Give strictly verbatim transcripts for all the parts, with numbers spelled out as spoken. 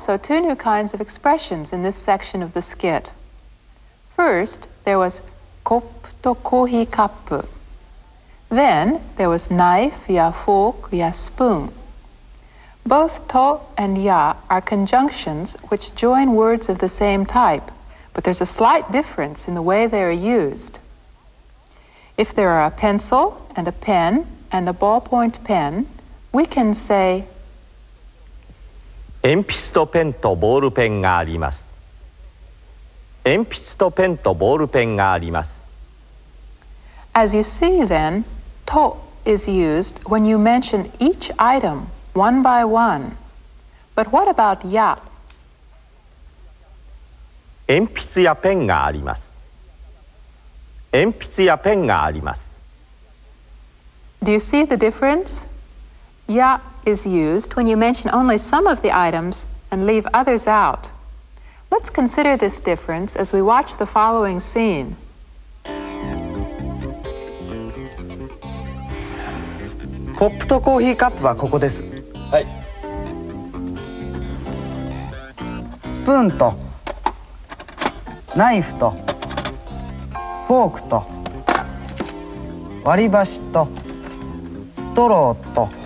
also two new kinds of expressions in this section of the skit. First, there was コップとコーヒーカップ. Then there was knife や fork や spoon. Both to and ya are conjunctions which join words of the same type, but there's a slight difference in the way they are used. If there are a pencil and a pen and a ballpoint pen, we can say 鉛筆とペンとボールペンがあります。鉛筆とペンとボールペンがあります。 As you see then, to is used when you mention each item one by one. But what about ya? 鉛筆やペンがあります。鉛筆やペンがあります。 Do you see the difference? Ya is used when you mention only some of the items and leave others out. Let's consider this difference as we watch the following scene. コップとコーヒーカップはここです。 はい。 スプーンとナイフとフォークと割り箸とストローと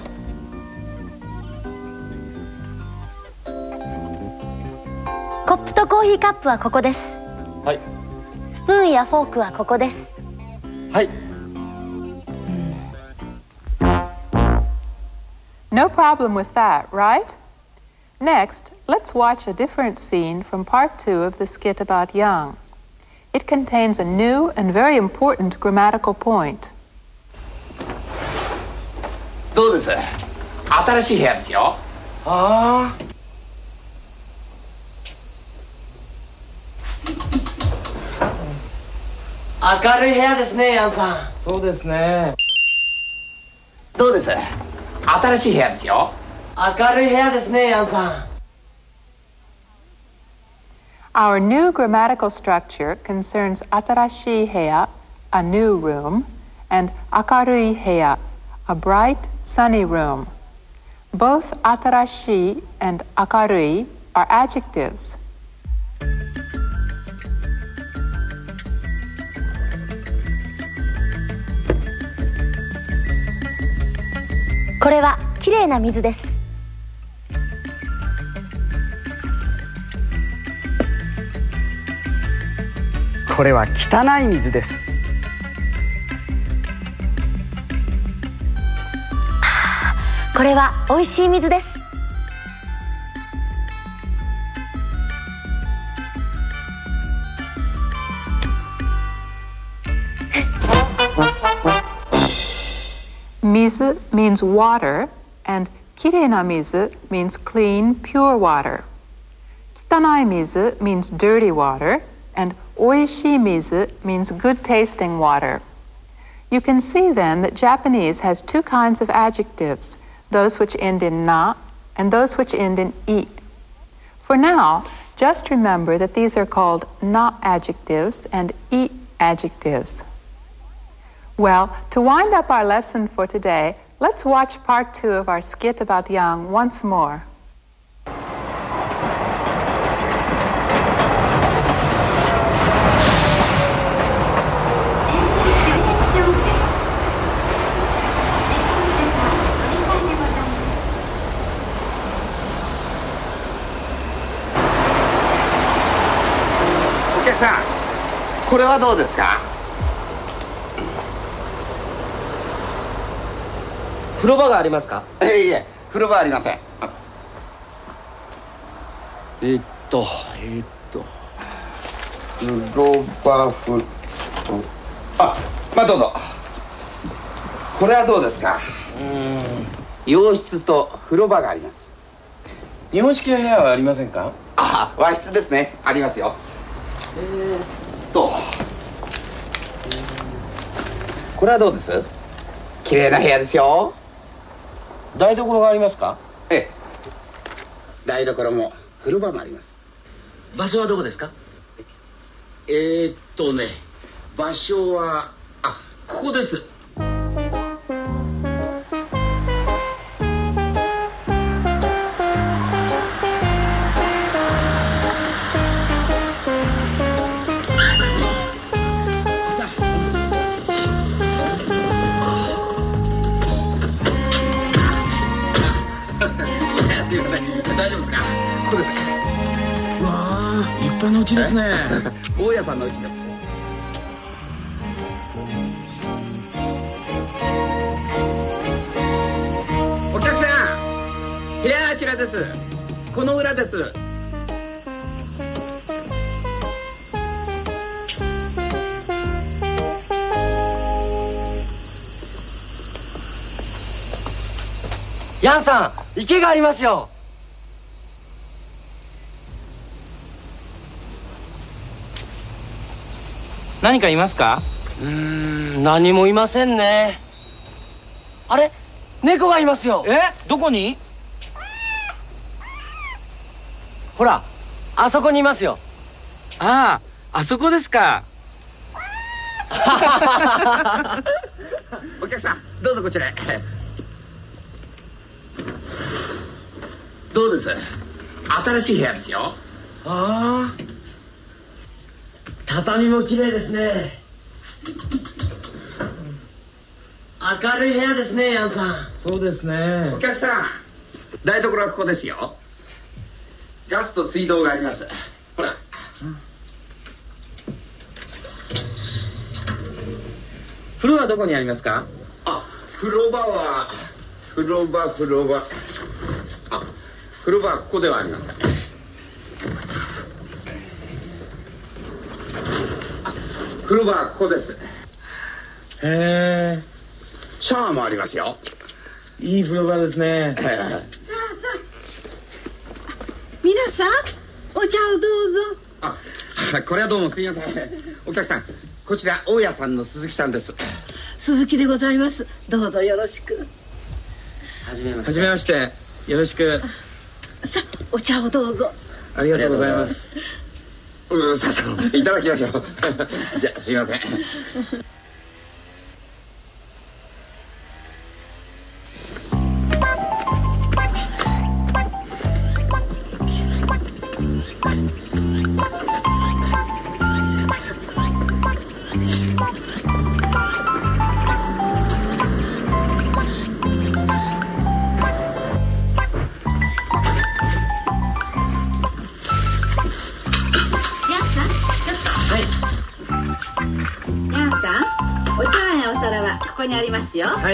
コップとコーヒーカップはここです。 はい。 スプーンやフォークはここです。 はい。 No problem with that, right? Next, let's watch a different scene from part two of the skit about Yang. It contains a new and very important grammatical point. どうです？新しい部屋ですよ。 ああ。 明るい部屋ですね、ヤンさん。 そうですね。 どうです？新しい部屋ですよ。 明るい部屋ですね、ヤンさん。 Our new grammatical structure concerns 新しい部屋, a new room, and 明るい部屋, a bright, sunny room. Both 新しい and 明るい are adjectives. これはきれいな水です。 これは汚い水です。 これはおいしい水です。 Mizu means water, and きれいな水 means clean, pure water. 汚い水 means dirty water, and おいしい水 means good tasting water. You can see then that Japanese has two kinds of adjectives, those which end in na and those which end in i. For now, just remember that these are called na adjectives and i adjectives. Well, to wind up our lesson for today, let's watch part two of our skit about Yang once more. お客さん、これはどうですか？ 風呂場がありますか？ えいえ、風呂場ありません。えっとえっと風呂場ふあ、まあどうぞ。これはどうですか？うん、洋室と風呂場があります。 日本式の部屋はありませんか？ あ、和室ですね。ありますよ。えー、っとこれはどうです？綺麗な部屋ですよ。 台所がありますか？ ええ、台所も風呂場もあります。 場所はどこですか？ えー、っとね、場所はあ、ここです。 ここです。 うわあ、立派な家ですね。 大家さんの家です。お客さん、部屋あちらです。この裏です。 ヤンさん、池がありますよ。 何かいますか？ うーん、何もいませんね。あれ、猫がいますよ。 え、どこに？ ほら、あそこにいますよ。 ああ、あそこですか。 お客さん、どうぞこちらへ。どうです？新しい部屋ですよ。 ああ、畳も綺麗ですね。明るい部屋ですね、ヤンさん。 そうですね。 お客さん、台所はここですよ。ガスと水道があります。ほら。 風呂はどこにありますか？ あ、風呂場は風呂場風呂場。あ、風呂場はここではありません。風呂場はここです。 へえ、 シャワーもありますよ。 いい風呂場ですね。 さあさあ、皆さんお茶をどうぞ。 あ、これはどうもすみません。お客さん、こちら大家さんの鈴木さんです。 鈴木でございます。どうぞよろしく。 はじめまして。 はじめまして。よろしく。 さあ、お茶をどうぞ。 ありがとうございます。 うん、さあさあ、いただきましょう。じゃあすみません。 ヤンさん、お茶碗やお皿はここにありますよ。 はい。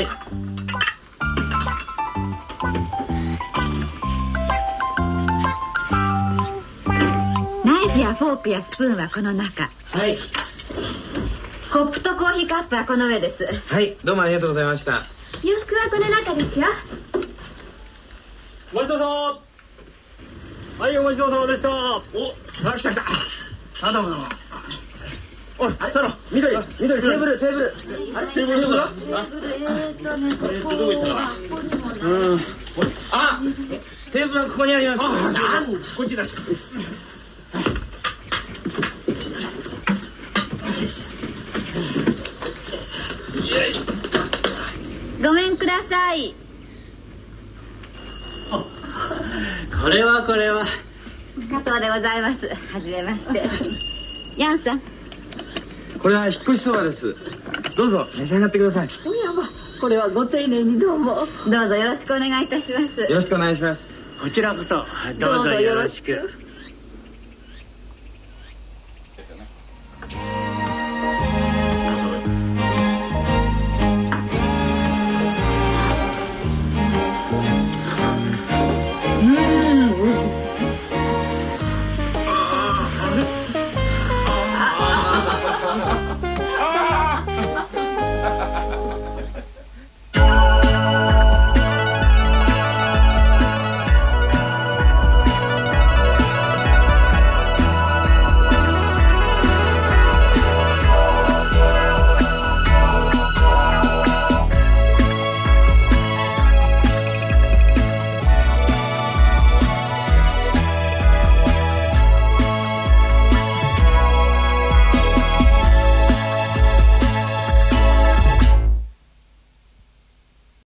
ナイフやフォークやスプーンはこの中。 はい。 コップとコーヒーカップはこの上です。 はい、どうもありがとうございました。 洋服はこの中ですよ。 お待ちどうさま。はい、お待ちどうさまでした。お、 あ、来た来た。あ、どうもどうも。おい、太郎、 緑、緑、テーブル、テーブル。 あれ、テーブルどこだ？ えーとね、そこどこ行ったかな。 うん。あ、テーブルはここにあります。 あ、なんだ、こっちだし。 ごめんください。 これはこれは。 加藤でございます。はじめまして。ヤンさん。 これは引っ越しそばです。どうぞ召し上がってください。 おやま、これはご丁寧にどうも。どうぞよろしくお願いいたします。 よろしくお願いします。 こちらこそどうぞよろしく。